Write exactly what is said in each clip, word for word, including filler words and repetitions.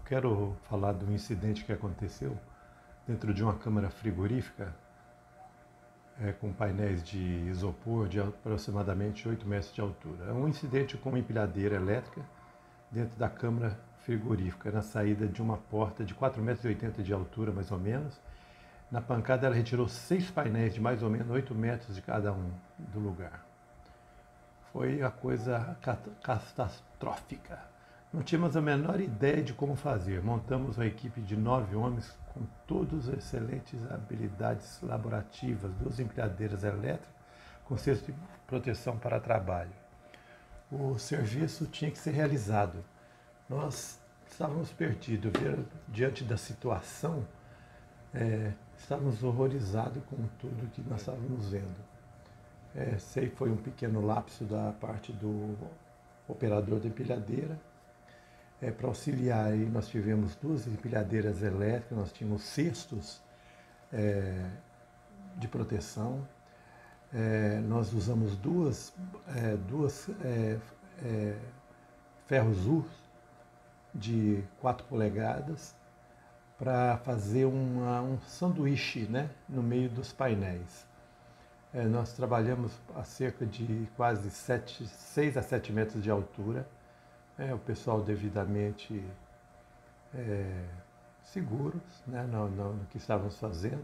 quero falar de um incidente que aconteceu dentro de uma câmara frigorífica é, com painéis de isopor de aproximadamente oito metros de altura. É um incidente com uma empilhadeira elétrica dentro da câmara frigorífica, na saída de uma porta de quatro metros e oitenta de altura, mais ou menos. Na pancada, ela retirou seis painéis de mais ou menos oito metros de cada um do lugar. Foi a coisa catastrófica. Não tínhamos a menor ideia de como fazer. Montamos uma equipe de nove homens com todas as excelentes habilidades laborativas, duas empilhadeiras elétricas com cesto de proteção para trabalho. O serviço tinha que ser realizado. Nós estávamos perdidos diante da situação, é, estávamos horrorizados com tudo que nós estávamos vendo. É, sei que foi um pequeno lapso da parte do operador da empilhadeira. É, para auxiliar aí, nós tivemos duas empilhadeiras elétricas, nós tínhamos cestos é, de proteção, é, nós usamos duas, é, duas é, é, ferros U de quatro polegadas para fazer uma, um sanduíche, né, no meio dos painéis. É, nós trabalhamos a cerca de quase sete, seis a sete metros de altura. É, o pessoal devidamente é, seguros, né, no, no, no que estávamos fazendo.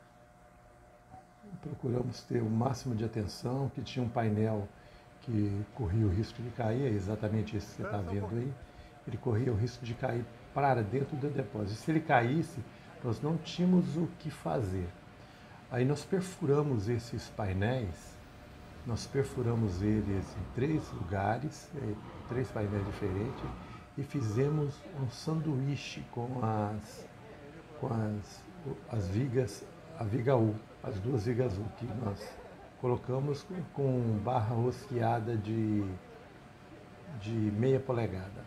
Procuramos ter o máximo de atenção, que tinha um painel que corria o risco de cair, é exatamente isso que você está vendo aí. Ele corria o risco de cair para dentro do depósito. Se ele caísse, nós não tínhamos o que fazer. Aí nós perfuramos esses painéis. Nós perfuramos eles em três lugares, três painéis diferentes, e fizemos um sanduíche com as, com as, as vigas, a viga U, as duas vigas U que nós colocamos com barra rosqueada de, de meia polegada.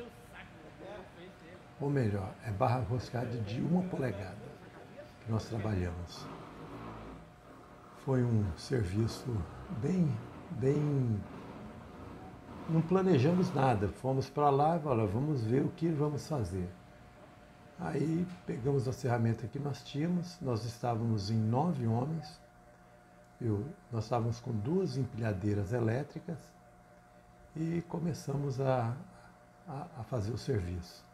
Ou melhor, é barra rosqueada de uma polegada que nós trabalhamos. Foi um serviço bem, bem... Não planejamos nada, fomos para lá e falamos, vamos ver o que vamos fazer. Aí pegamos a ferramenta que nós tínhamos, nós estávamos em nove homens, eu, nós estávamos com duas empilhadeiras elétricas e começamos a, a, a fazer o serviço.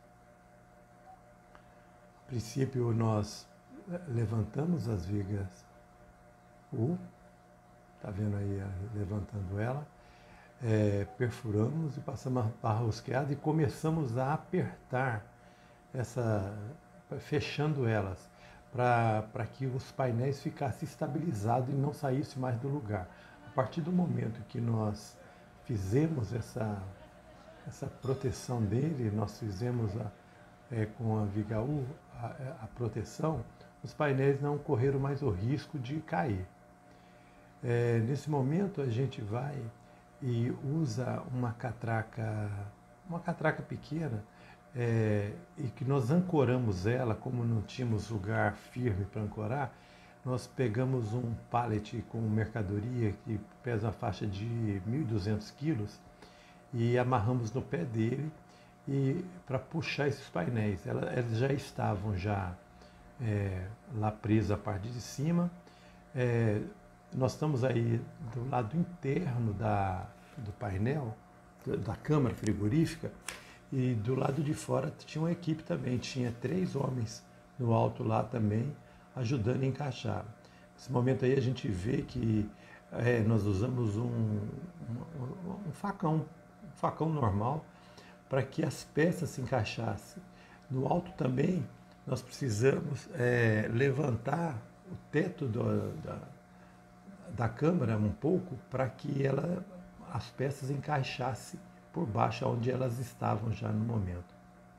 A princípio nós levantamos as vigas U, está vendo aí levantando ela, é, perfuramos e passamos a barra rosqueada e começamos a apertar, essa, fechando elas, para que os painéis ficassem estabilizados e não saíssem mais do lugar. A partir do momento que nós fizemos essa, essa proteção dele, nós fizemos a, é, com a viga U a, a proteção, os painéis não correram mais o risco de cair. É, nesse momento a gente vai e usa uma catraca, uma catraca pequena, é, e que nós ancoramos ela, como não tínhamos lugar firme para ancorar, nós pegamos um pallet com mercadoria que pesa uma faixa de mil e duzentos quilos e amarramos no pé dele e para puxar esses painéis. Ela, eles já estavam já é, lá presos a parte de cima. É, Nós estamos aí do lado interno da, do painel, da câmara frigorífica, e do lado de fora tinha uma equipe também, tinha três homens no alto lá também, ajudando a encaixar. Nesse momento aí a gente vê que é, nós usamos um, um, um facão, um facão normal, para que as peças se encaixassem. No alto também nós precisamos é, levantar o teto do, da da câmara um pouco para que ela, as peças encaixassem por baixo onde elas estavam já no momento.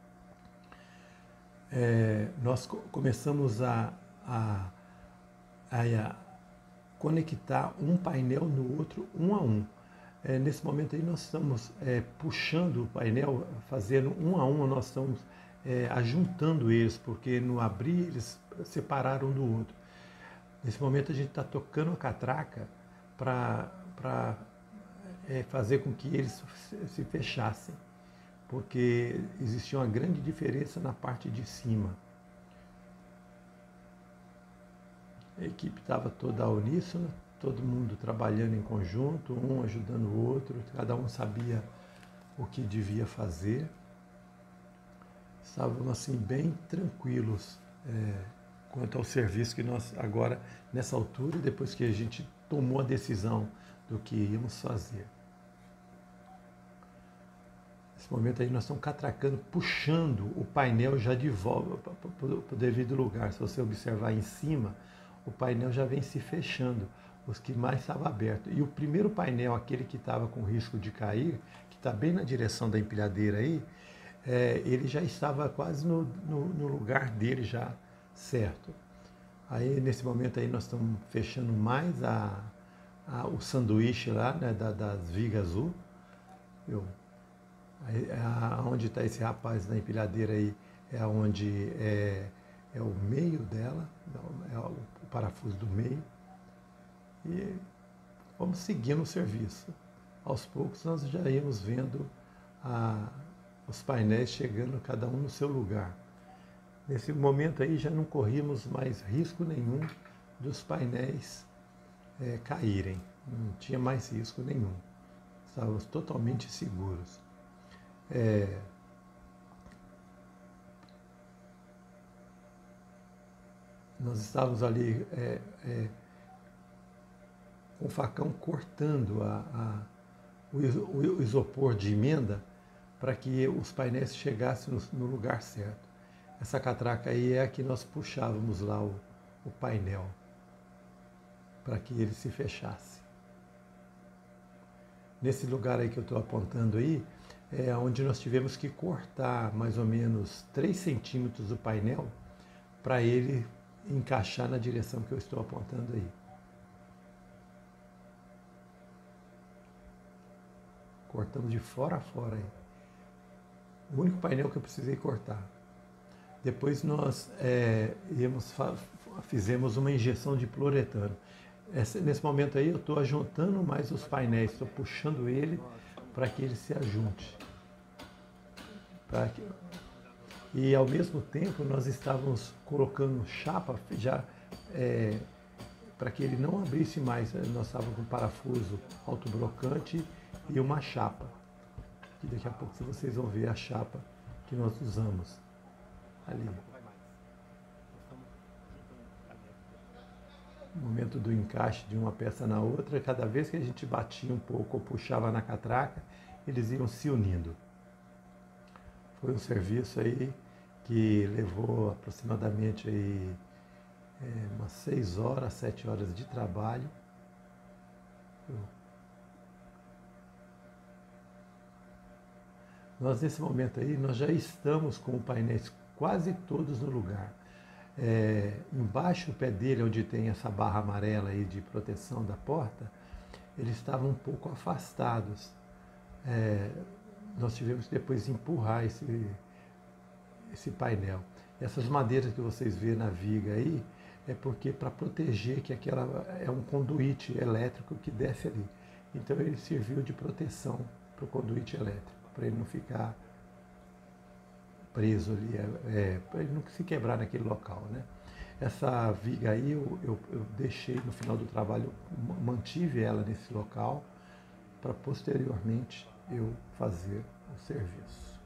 É, nós começamos a, a, a conectar um painel no outro, um a um. É, nesse momento aí nós estamos é, puxando o painel, fazendo um a um, nós estamos é, ajuntando eles, porque no abrir eles separaram um do outro. Nesse momento a gente está tocando a catraca para é, fazer com que eles se fechassem. porque existia uma grande diferença na parte de cima. A equipe estava toda uníssona, todo mundo trabalhando em conjunto, um ajudando o outro, cada um sabia o que devia fazer. Estavam assim bem tranquilos é, quanto ao serviço que nós agora, nessa altura, depois que a gente tomou a decisão do que íamos fazer. Nesse momento aí nós estamos catracando, puxando o painel já de volta para o devido lugar. Se você observar em cima, o painel já vem se fechando, os que mais estavam abertos. E o primeiro painel, aquele que estava com risco de cair, que está bem na direção da empilhadeira aí, é, ele já estava quase no, no, no lugar dele já certo. Aí nesse momento aí nós estamos fechando mais a, a, o sanduíche lá, né, da, das vigas azul. Eu, aí, a, onde está esse rapaz na empilhadeira aí é onde é, é o meio dela, é o, o parafuso do meio. E vamos seguindo o serviço. Aos poucos nós já íamos vendo a, os painéis chegando cada um no seu lugar. Nesse momento aí já não corríamos mais risco nenhum dos painéis é, caírem. Não tinha mais risco nenhum. Estávamos totalmente seguros. É, nós estávamos ali é, é, com o facão cortando a, a, o isopor de emenda para que os painéis chegassem no, no lugar certo. Essa catraca aí é a que nós puxávamos lá o, o painel para que ele se fechasse. Nesse lugar aí que eu estou apontando aí, é onde nós tivemos que cortar mais ou menos três centímetros do painel para ele encaixar na direção que eu estou apontando aí. Cortamos de fora a fora aí. O único painel que eu precisei cortar. Depois nós é, íamos, fizemos uma injeção de fluoretano. Essa, nesse momento aí eu estou ajuntando mais os painéis, estou puxando ele para que ele se ajunte. Que, e ao mesmo tempo nós estávamos colocando chapa já é, para que ele não abrisse mais. Nós estávamos com um parafuso autobrocante e uma chapa. E daqui a pouco vocês vão ver a chapa que nós usamos ali. No momento do encaixe de uma peça na outra, cada vez que a gente batia um pouco ou puxava na catraca, eles iam se unindo. Foi um serviço aí que levou aproximadamente aí, é, umas seis horas, sete horas de trabalho. Nós, nesse momento aí, nós já estamos com os painéis quase todos no lugar. É, embaixo do pé dele, onde tem essa barra amarela aí de proteção da porta, eles estavam um pouco afastados. É, nós tivemos que depois empurrar esse, esse painel. Essas madeiras que vocês vêem na viga aí, é porque para proteger que aquela é um conduíte elétrico que desce ali. Então ele serviu de proteção para o conduíte elétrico, para ele não ficar preso ali, é, para ele não se quebrar naquele local, né? Essa viga aí eu, eu, eu deixei no final do trabalho, mantive ela nesse local para posteriormente eu fazer o serviço.